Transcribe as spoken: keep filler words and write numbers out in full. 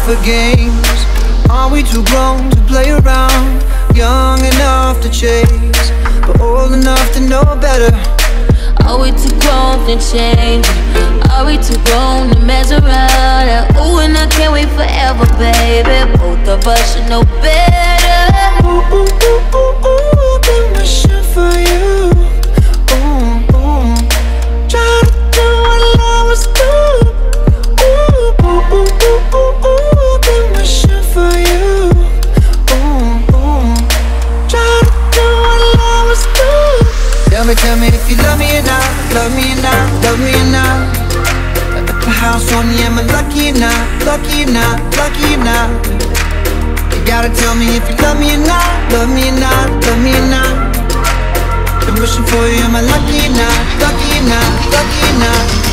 for games? Are we too grown to play around? Young enough to chase, but old enough to know better. Are we too grown to change? Are we too grown to mess around? Ooh, and I can't wait forever, baby. Both of us should know better. Ooh, ooh, ooh, ooh, ooh, been wishing for you. Ooh, ooh, try to do what lovers do. Ooh, ooh, ooh, ooh, ooh, ooh, been wishing for you. Ooh, ooh, try to do what lovers do. Tell me, tell me if you love me or not, love me or not, love me or not. At the house on you, am I lucky or not, lucky or not, lucky or not? You gotta tell me if you love me or not, love me or not, love me or not. Been wishing for you, am I lucky or not, lucky or not, lucky or not?